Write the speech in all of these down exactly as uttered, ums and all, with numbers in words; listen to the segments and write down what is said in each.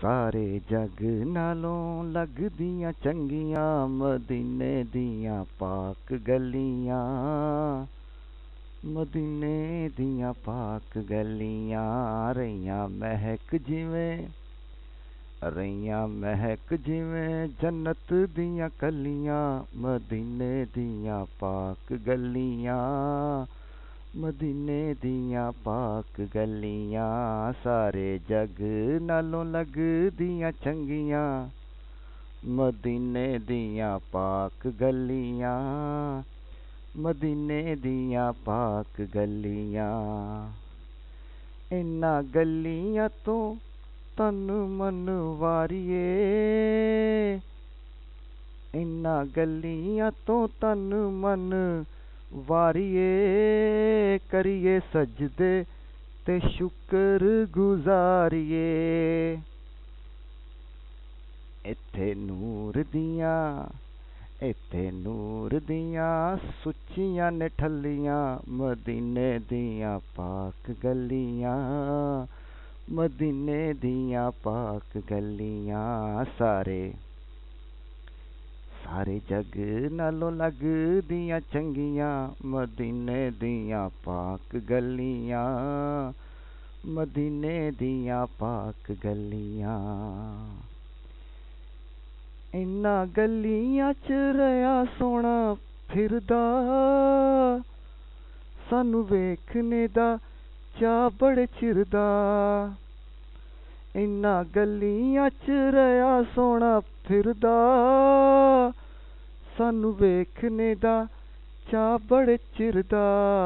सारे जग नालों लगदियां चंगियां मदीने दियां पाक गलियां। मदीने दियां पाक गलियां रहियां महक जिवें रहियां महक जिवें जन्नत दियां कलियां। मदीने दियां पाक गलियां मदीने दियां पाक गलियां सारे जग नालों लगदियां चंगियां। मदीने दियां पाक गलियां मदीने दियां पाक गलियां। इन्हां गलियां तो तन मन वारिए इन्हां गलियां तो तन मन वारिए करिए सजदे ते शुक्र गुजारिए। इत्थे नूर दियां इत्थे नूर दियां सुच्चियां ने ठल्लियां। मदीने दियां पाक गलियां मदीने दियां पाक गलियां सारे सारे जग नालों लगदियां चंगियां। मदीने दियां पाक गलियां मदीने दियां पाक गलियां। इन्हां गलियां च रहा सोना फिरदा सानू वेखने दा चा बड़े चिर दा। इन्हां गलियां च रहा सोना फिरदा सानू वेखने दा चा बड़े चिर दा।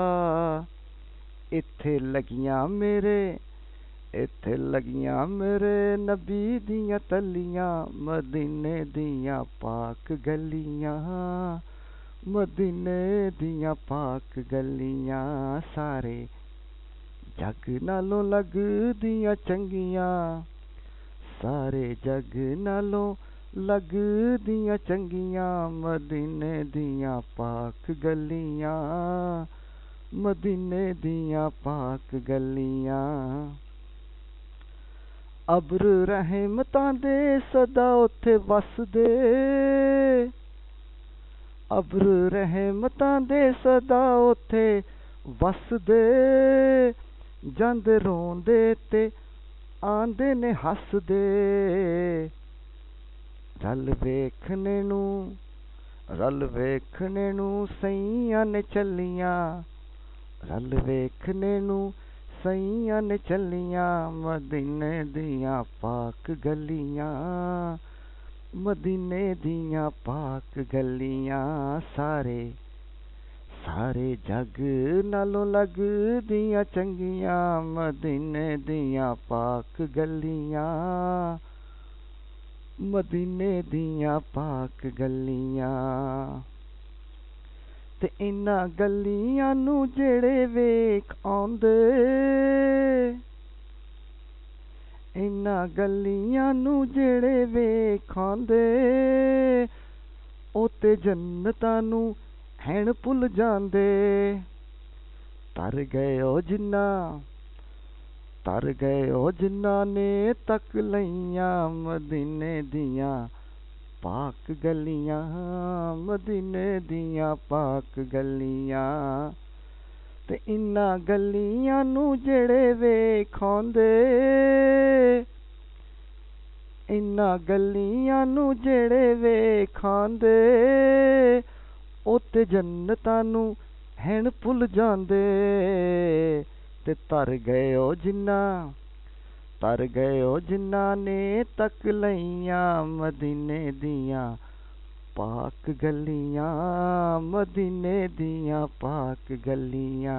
इत्थे लगियां मेरे इत्थे लगियां मेरे नबी दियां तलियां। मदीने दियां पाक गलियां मदीने दियां पाक गलियां सारे जग नालों लगदियां चंगियां। सारे जग नालों लगदियां चंगियां। मदीने दियां पाक गलियां मदीने दियां पाक गलियां। अब्र रहमतां दे सदा उत्थे वसदे अब्र रहमतां दे सदा उत्थे वसदे। जांदे रोंदे ते आंदे ने हसदे। रल वेखने नू रल वेखने नू सईयां ने चलियां रल वेखने नू सईयां ने चलियां। मदीने दियां पाक गलियां मदीने दियां पाक गलियां सारे सारे जग नालों लगदियां चंगियां। मदीने दियां पाक गलियां मदीने दियां पाक गलियां। ते इन्हां गलियां नू जेड़े वेख आउंदे इन्हां गलियां नू जेड़े वेख आउंदे ओ ते जन्नतां नू हैन भुल जांदे। तर गए ओ जिन्ना तर गए ओ जिन्ना ने तक लईयां। मदीने दियां पाक गलियां मदीने दियां पाक गलियां। ते इन्हां गलियां नू जेड़े वेख आउंदे इन्हां गलियां नू जेड़े वेख आउंदे ओ ते जन्नतां नू हैन भुल जांदे। ते तर गए ओ जिन्ना तर गए ओ जिन्ना ने तक लईयां। मदीने दियां पाक गलियां मदीने दियां पाक गलियां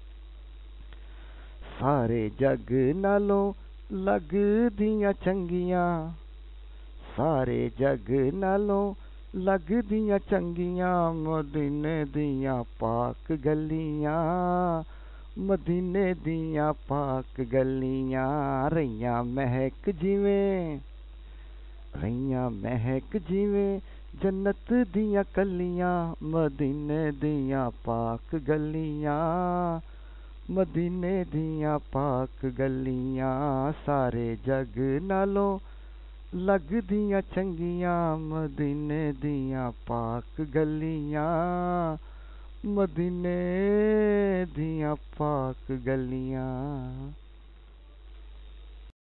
सारे जग नालों लगदियां चंगियां। सारे जग नालों लगदियां चंगियां। मदीने दियां पाक गलियां मदीने दियां पाक गलियां रहियां महक जिवें रहियां महक जिवें जन्नत दियां कलियां। मदीने दियां पाक गलियां मदीने दियां पाक गलियां सारे जग नालों ਲੱਗਦੀਆਂ ਚੰਗੀਆਂ ਮਦੀਨੇ ਦੀਆਂ ਪਾਕ ਗਲੀਆਂ, ਮਦੀਨੇ ਦੀਆਂ ਪਾਕ ਗਲੀਆਂ।